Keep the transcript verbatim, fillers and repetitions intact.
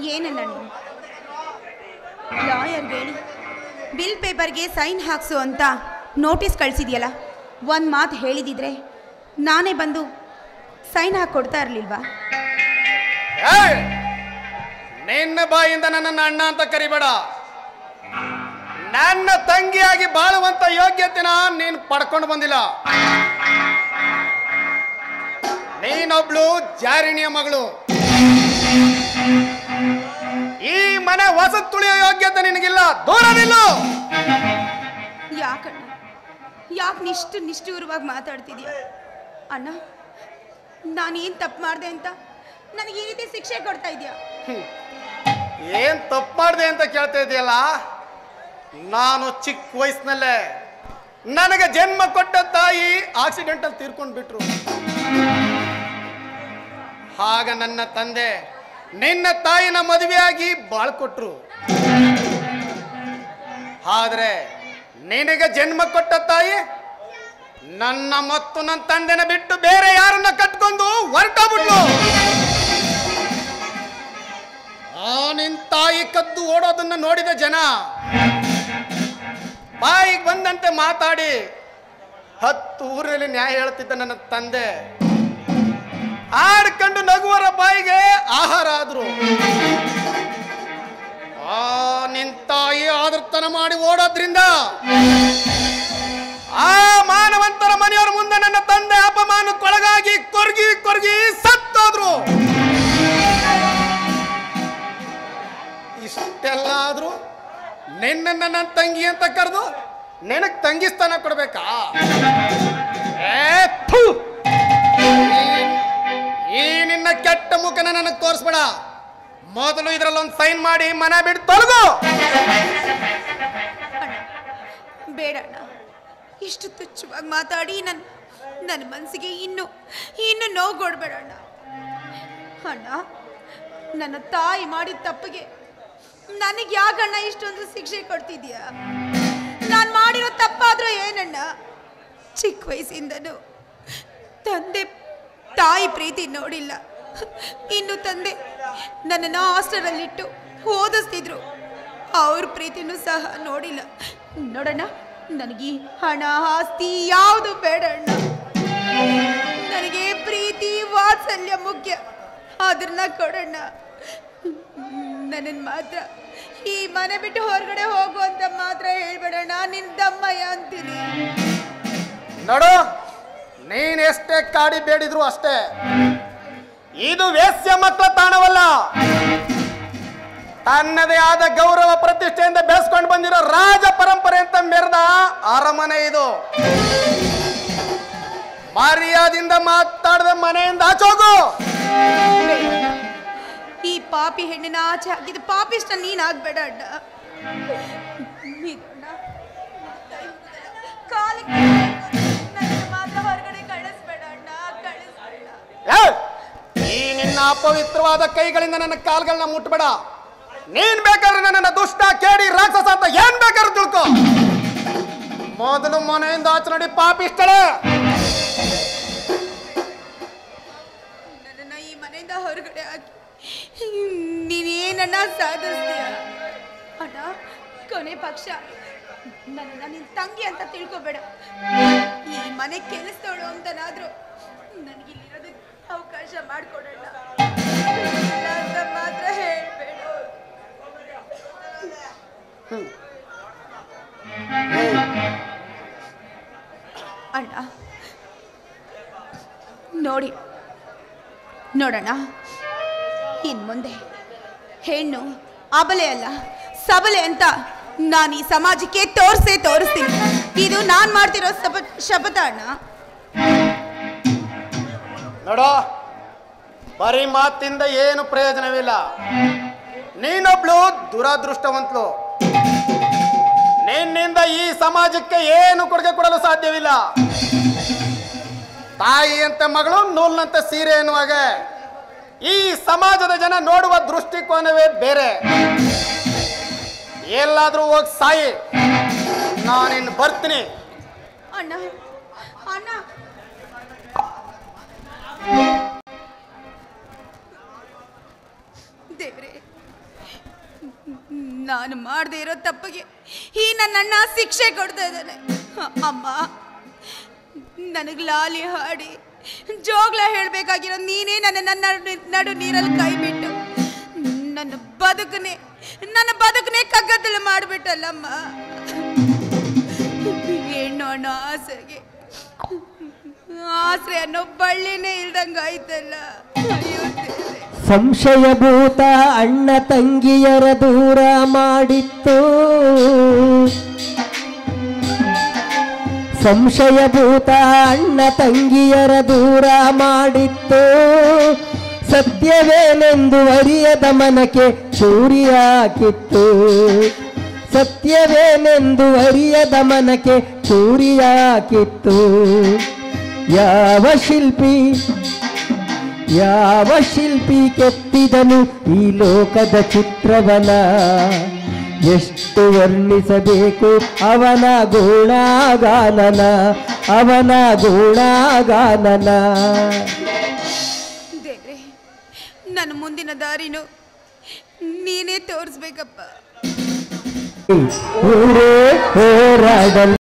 ಏನಲ್ಲ ನೀನು ಲಾಯರ್ಗೆ ಹೇಳಿ ಬಿಲ್ ಪೇಪರ್ಗೆ ಸೈನ್ ಹಾಕ್ಸು ಅಂತ ನೋಟಿಸ್ ಕಳಿಸಿದ್ಯಲ್ಲ, ಒಂದು ಮಾತು ಹೇಳಿದಿದ್ರೆ ನಾನೇ ಬಂದು ಸೈನ್ ಹಾಕಿ ಕೊಡ್ತಾ ಇರಲಿಲ್ವಾ? ನಿನ್ನ ಬಾಯಿಂದ ನನ್ನನ್ನು ಅಣ್ಣ ಅಂತ ಕರಿಬೇಡ. ನನ್ನ ತಂಗಿಯಾಗಿ ಬಾಳುವಂತ ಯೋಗ್ಯತೆನ ನೀನು ಪಡ್ಕೊಂಡು ಬಂದಿಲ್ಲ. ನೀನೊಬ್ಳು ಜಾರಿಣಿಯ ಮಗಳು. ಈ ಮನೆ ಹೊಸ ತುಳಿಯೋ ಯೋಗ್ಯತೆ ನಿನಗಿಲ್ಲ. ದೂರವಿಲ್ಲ. ಯಾಕಣ್ಣ, ಯಾಕೆ ನಿಷ್ಠು ನಿಷ್ಠೂರವಾಗಿ ಮಾತಾಡ್ತಿದ್ಯಾ? ಅಣ್ಣ, ನಾನೇನು ತಪ್ಪು ಮಾಡಿದೆ ಅಂತ ನನಗೆ ಈ ರೀತಿ ಶಿಕ್ಷೆ ಕೊಡ್ತಾ ಇದೆಯಾ? ಏನ್ ತಪ್ಪು ಮಾಡಿದೆ ಅಂತ ಕೇಳ್ತಾ ಇದೆಯಲ್ಲ. ನಾನು ಚಿಕ್ಕ ವಯಸ್ಸಿನಲ್ಲೇ ನನಗೆ ಜನ್ಮ ಕೊಟ್ಟ ತಾಯಿ ಆಕ್ಸಿಡೆಂಟ್ ಅಲ್ಲಿ ತೀರ್ಕೊಂಡು ಬಿಟ್ರು. ಆಗ ನನ್ನ ತಂದೆ ನಿನ್ನ ತಾಯಿನ ಮದುವೆಯಾಗಿ ಬಾಳ್ಕೊಟ್ರು. ಆದ್ರೆ ನಿನಗೆ ಜನ್ಮ ಕೊಟ್ಟ ತಾಯಿ ನನ್ನ ಮತ್ತು ನನ್ನ ತಂದೆನ ಬಿಟ್ಟು ಬೇರೆ ಯಾರನ್ನ ಕಟ್ಕೊಂಡು ಹೊರಟೋಗ್ಬಿಟ್ಲು. ಆ ನಿನ್ ತಾಯಿ ಕದ್ದು ಓಡೋದನ್ನ ನೋಡಿದ ಜನ ಬಾಯಿಗೆ ಬಂದಂತೆ ಮಾತಾಡಿ ಹತ್ತು ಊರಲ್ಲಿ ನ್ಯಾಯ ಹೇಳ್ತಿದ್ದ ನನ್ನ ತಂದೆ ಆಡ್ಕೊಂಡು ನಗುವರ ಬಾಯಿಗೆ ಆಹಾರ ಆದ್ರು. ಆ ನಿನ್ ತಾಯಿ ಆದರ್ತನ ಮಾಡಿ ಓಡೋದ್ರಿಂದ ಆ ಮಾನವಂತರ ಮನೆಯವರ ಮುಂದೆ ನನ್ನ ತಂದೆ ಅಪಮಾನಕ್ಕೊಳಗಾಗಿ ಕೊರ್ಗಿ ಕೊರ್ಗಿ ಸತ್ತೋದ್ರು. ಇಷ್ಟೆಲ್ಲ ಆದ್ರು ನಿನ್ನ ನನ್ನ ತಂಗಿ ಅಂತ ಕರೆದು ನಿನಗ್ ತಂಗಿ ಸ್ಥಾನ ಕೊಡ್ಬೇಕಾ? ಈ ನಿನ್ನ ಕೆಟ್ಟ ಮುಖನ ನನಗೆ ತೋರಿಸ್ಬೇಡ. ಮೊದಲು ಇದ್ರಲ್ಲೊಂದು ಸೈನ್ ಮಾಡಿ ಮನೆ ಬಿಟ್ಟು ತೊಲಗು. ಬೇಡಣ್ಣ, ಇಷ್ಟು ತುಚ್ಛವಾಗಿ ಮಾತಾಡಿ ನನ್ನ ನನ್ನ ಮನಸ್ಸಿಗೆ ಇನ್ನು ಇನ್ನು ನೋವು ಕೊಡ್ಬೇಡಣ್ಣ. ಅಣ್ಣ, ನನ್ನ ತಾಯಿ ಮಾಡಿದ ತಪ್ಪಿಗೆ ನನಗೆ ಯಾಕಣ್ಣ ಇಷ್ಟೊಂದು ಶಿಕ್ಷೆ ಕೊಡ್ತಿದ್ಯಾ? ನಾನು ಮಾಡಿರೋ ತಪ್ಪಾದ್ರೂ ಏನಣ್ಣ? ಚಿಕ್ಕ ವಯಸ್ಸಿಂದನೂ ತಂದೆ ತಾಯಿ ಪ್ರೀತಿ ನೋಡಿಲ್ಲ. ಇನ್ನು ತಂದೆ ನನ್ನನ್ನು ಹಾಸ್ಟೆಲಲ್ಲಿಟ್ಟು ಓದಿಸ್ತಿದ್ರು, ಅವ್ರ ಪ್ರೀತಿನೂ ಸಹ ನೋಡಿಲ್ಲ. ನೋಡಣ್ಣ, ನನಗೆ ಹಣ ಆಸ್ತಿ ಯಾವುದು ಬೇಡಣ್ಣ. ನನಗೆ ಪ್ರೀತಿ ವಾತ್ಸಲ್ಯ ಮುಖ್ಯ. ಅದನ್ನ ಕೊಡಣ್ಣ. ನನ್ನನ್ನು ಮಾತ್ರ ಈ ಮನೆ ಬಿಟ್ಟು ಹೊರಗಡೆ ಹೋಗು ಅಂತ ಮಾತ್ರ ಹೇಳ್ಬೇಡಣ್ಣ. ನಿನ್ ದಮ್ಮಯ್ಯ ಅಂತೀನಿ. ನೋಡು, ನೀನ್ ಎಷ್ಟೇ ಕಾಡಿ ಬೇಡಿದ್ರು ಅಷ್ಟೇ. ಇದು ವೇಶ್ಯ ಮಕ್ಕಳ ತಾಣವಲ್ಲ. ತನ್ನದೇ ಆದ ಗೌರವ ಪ್ರತಿಷ್ಠೆಯಿಂದ ಬೆಳೆಸ್ಕೊಂಡು ಬಂದಿರೋ ರಾಜ ಪರಂಪರೆ ಅಂತ ಮೆರೆದ ಅರಮನೆ ಇದು. ಮರ್ಯಾದಿಂದ ಮಾತಾಡದ ಮನೆಯಿಂದ ಆಚೋಗು. ಈ ಪಾಪಿ ಹೆಣ್ಣಿನ ಆಚೆ ಹಾಕಿದ ಪಾಪಿಷ್ಟ ನೀನ್ ಆಗ್ಬೇಡ ಅಡ್ಡ. ಮಾತ್ರ ಹೊರಗಡೆ ಕಳಿಸ್ಬೇಡ ಅಣ್ಣ, ಕಳಿಸ್ಬೇಡ. ಈ ನಿನ್ನ ಅಪವಿತ್ರವಾದ ಕೈಗಳಿಂದ ನನ್ನ ಕಾಲ್ಗಳನ್ನ ಮುಟ್ಬೇಡ. ನೀನ್ ಬೇಕಾದ್ರೆ ನನ್ನ ದುಷ್ಟ ಕೇಡಿ ರಾಕ್ಷಸ ಅಂತ ಏನ್ ಬೇಕಾದ್ರೆ ತಿಳ್ಕೊ. ಮೊದಲು ಮನೆಯಿಂದ ಆಚೆ ನೋಡಿ ಪಾಪಿಷ್ಟಳೆ. ನನ್ನನ್ನ ಈ ಮನೆಯಿಂದ ಹೊರಗಡೆ ಹಾಕಿ ನೀನೇನನ್ನ ಸಾಧಿಸ್ತೀಯ ಅಣ್ಣ? ಕೊನೆ ಪಕ್ಷ ನನ್ನನ್ನ ನಿನ್ ತಂಗಿ ಅಂತ ತಿಳ್ಕೊಬೇಡ. ಈ ಮನೆ ಕೆಲಸದವಳು ಅಂತನಾದ್ರೂ ನನಗಿಲ್ಲಿರೋದಕ್ಕೆ ಅವಕಾಶ ಮಾಡಿಕೊಡೋಣ ಅಂತ ಮಾತ್ರ ಹೇಳ್ಬೇಡ ಅಣ್ಣ. ನೋಡಿ ನೋಡೋಣ, ಇನ್ ಮುಂದೆ ಹೆಣ್ಣು ಅಬಲೆ ಅಲ್ಲ ಸಬಲೆ ಅಂತ ನಾನು ಈ ಸಮಾಜಕ್ಕೆ ತೋರಿಸೇ ತೋರಿಸ್ತೀನಿ. ಇದು ನಾನ್ ಮಾಡ್ತಿರೋ ಶಪ ಶಪಥ ಅಣ್ಣ. ನೋಡೋ, ಬರೀ ಮಾತಿಂದ ಏನು ಪ್ರಯೋಜನವಿಲ್ಲ. ನೀನೊಬ್ಳು ದುರದೃಷ್ಟವಂತಳು. ನಿನ್ನಿಂದ ಈ ಸಮಾಜಕ್ಕೆ ಏನು ಕೊಡುಗೆ ಕೊಡಲು ಸಾಧ್ಯವಿಲ್ಲ. ತಾಯಿ ಅಂತ ಮಗಳು, ನೂಲ್ನಂತೆ ಸೀರೆ ಎನ್ನುವಾಗ ಈ ಸಮಾಜದ ಜನ ನೋಡುವ ದೃಷ್ಟಿಕೋನವೇ ಬೇರೆ. ಎಲ್ಲಾದ್ರೂ ಹೋಗಿ ಸಾಯಿ, ನಾನಿನ್ನು ಬರ್ತೀನಿ. ಅಣ್ಣ ಅಣ್ಣ ದೇವ್ರೆ, ನಾನು ಮಾಡದೇ ಇರೋ ತಪ್ಪಿಗೆ ಈ ನನ್ನ ಅಣ್ಣ ಶಿಕ್ಷೆ ಕೊಡ್ತಾ ಇದ್ದಾನೆ. ಅಮ್ಮ, ನನಗೆ ಲಾಲಿ ಹಾಡಿ ಜೋಗ್ಲ ಹೇಳ್ಬೇಕಾಗಿರೋ ನೀನೇ ನನ್ನ ನನ್ನ ನಡು ನೀರಲ್ಲಿ ಕೈ ಬಿಟ್ಟು ನನ್ನ ಬದುಕನೆ ನನ್ನ ಬದುಕನೆ ಕಗ್ಗತ್ತಲು ಮಾಡಿಬಿಟ್ಟಲ್ಲಮ್ಮ. ಹೆಣ್ಣು ಅನ್ನೋ ಆಸೆಗೆ ಆಸರೆ ಅನ್ನೋ ಬಳ್ಳಿನೇ ಇಲ್ದಂಗಾಯ್ತಲ್ಲ. ಸಂಶಯಭೂತ ಅಣ್ಣ ತಂಗಿಯರ ದೂರ ಮಾಡಿತ್ತು, ಸಂಶಯಭೂತ ಅಣ್ಣ ತಂಗಿಯರ ದೂರ ಮಾಡಿತ್ತು. ಸತ್ಯವೇನೆಂದು ಅರಿಯದ ಮನಕ್ಕೆ ಚೂರಿ ಹಾಕಿತ್ತು, ಸತ್ಯವೇನೆಂದು ಅರಿಯದ ಮನಕ್ಕೆ ಚೂರಿ ಹಾಕಿತ್ತು. ಯಾವ ಶಿಲ್ಪಿ ಯಾವ ಶಿಲ್ಪಿ ಕೆತ್ತಿದನು ಈ ಲೋಕದ ಚಿತ್ರವನ, ಎಷ್ಟು ವರ್ಣಿಸಬೇಕು ಅವನ ಗುಣಗಾನನ, ಅವನ ಗುಣಗಾನನ. ದೇವ್ರೆ, ನನ್ನ ಮುಂದಿನ ದಾರಿನು ನೀನೇ ತೋರಿಸ್ಬೇಕಪ್ಪ. ಊರೇ ಹೋರಾಡಲು